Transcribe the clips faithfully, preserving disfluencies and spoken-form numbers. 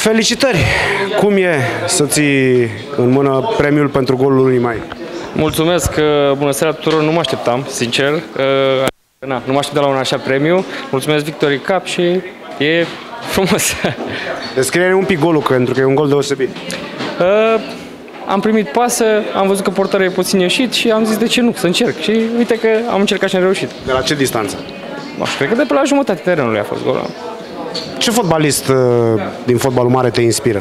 Felicitări! Cum e să ții în mână premiul pentru golul lui Mai? Mulțumesc, bună seara tuturor, nu mă așteptam, sincer. Na, nu mă așteptam la un așa premiu. Mulțumesc Victory Cup și e frumos. Descrie-ne un pic golul, pentru că e un gol deosebit. Uh, am primit pasă, am văzut că portarul e puțin ieșit și am zis de ce nu, să încerc. Și uite că am încercat și am reușit. De la ce distanță? Nu știu, cred că de pe la jumătate terenului a fost golul. Ce fotbalist uh, din fotbalul mare te inspiră?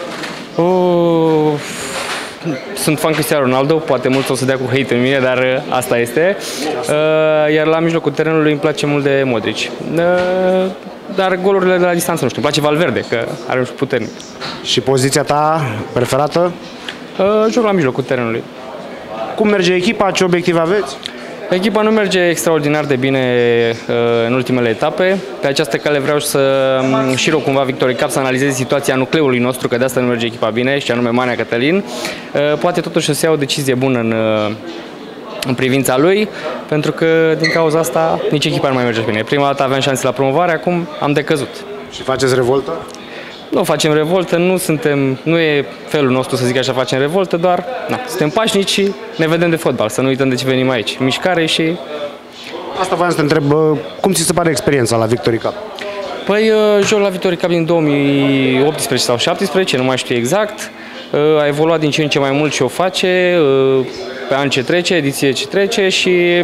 Uh, sunt fan Cristiano Ronaldo, poate mulți o să dea cu hate în mine, dar uh, asta este. Uh, iar la mijlocul terenului îmi place mult de Modric. Uh, dar golurile de la distanță, nu știu, îmi place Valverde, că are un șut puternic. Și poziția ta preferată? Uh, joc la mijlocul terenului. Cum merge echipa? Ce obiective aveți? Echipa nu merge extraordinar de bine uh, în ultimele etape. Pe această cale vreau să um, și rog cumva Victory Cup să analizeze situația nucleului nostru, că de asta nu merge echipa bine, și anume Manea Cătălin. Uh, poate totuși să ia o decizie bună în, uh, în privința lui, pentru că din cauza asta nici echipa nu mai merge bine. Prima dată aveam șanse la promovare, acum am decăzut. Și faceți revoltă? Nu facem revoltă, nu suntem, nu e felul nostru să zic așa, facem revoltă, doar na, suntem pașnici și ne vedem de fotbal, să nu uităm de ce venim aici. Mișcare și... Asta voiam să te întreb, cum ți se pare experiența la Victory Cup? Păi, joc la Victory Cup din două mii optsprezece sau șaptesprezece, nu mai știu exact. A evoluat din ce în ce mai mult și o face, pe an ce trece, ediție ce trece și...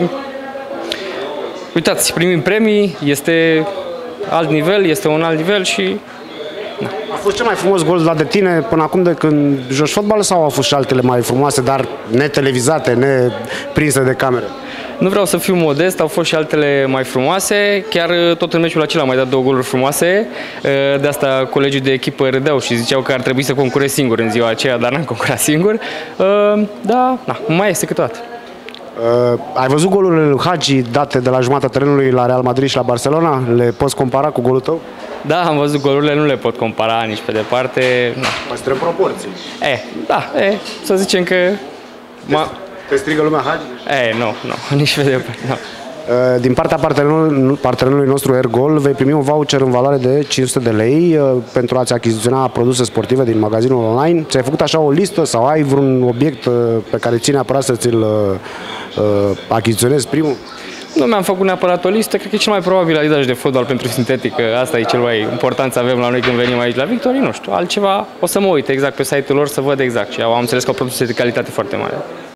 Uitați, primim premii, este alt nivel, este un alt nivel și... Da. A fost cel mai frumos gol dat de tine până acum de când joci fotbal sau au fost și altele mai frumoase, dar netelevizate, neprinse de cameră? Nu vreau să fiu modest, au fost și altele mai frumoase, chiar tot în meciul acela am mai dat două goluri frumoase, de asta colegii de echipă râdeau și ziceau că ar trebui să concurez singur în ziua aceea, dar n-am concurat singur, da, na, mai este câteodată. Uh, ai văzut golurile lui Hagi date de la jumătatea terenului la Real Madrid și la Barcelona? Le poți compara cu golul tău? Da, am văzut golurile, nu le pot compara nici pe departe. Păstră proporții. E, da, e, să zicem că... Te, te strigă lumea Hagi? E, nu, nu, nici pe departe, nu. Uh, din partea partenerului, partenerului nostru Airgol vei primi un voucher în valoare de cinci sute de lei uh, pentru a-ți achiziționa produse sportive din magazinul online. Ți-ai făcut așa o listă sau ai vreun obiect uh, pe care ții neapărat să ți-l uh, uh, achiziționezi primul? Nu mi-am făcut neapărat o listă, cred că e cel mai probabil Adidas de fotbal pentru sintetică. Asta e cel mai important să avem la noi când venim aici la Victory, nu știu, altceva o să mă uit exact pe site-ul lor să văd exact și am înțeles că au produse de calitate foarte mare.